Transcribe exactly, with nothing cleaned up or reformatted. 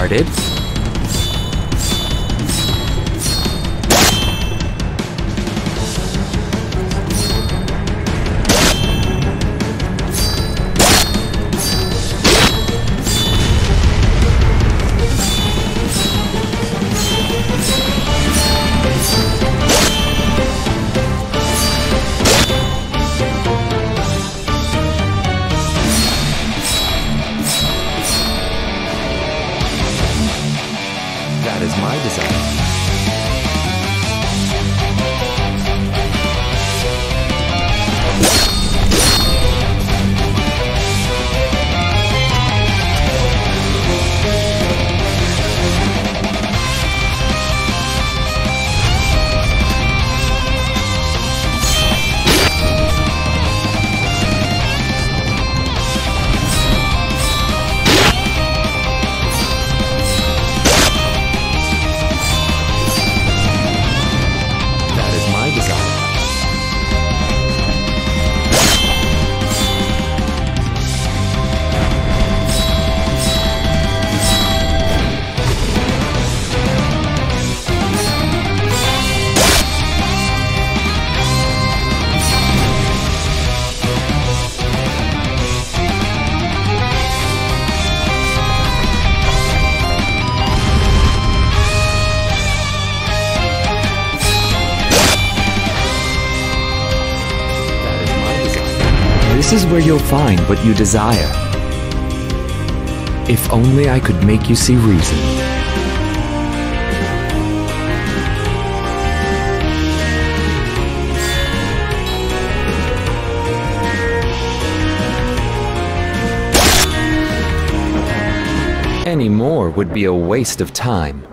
started. That is my desire. This is where you'll find what you desire. If only I could make you see reason. Any more would be a waste of time.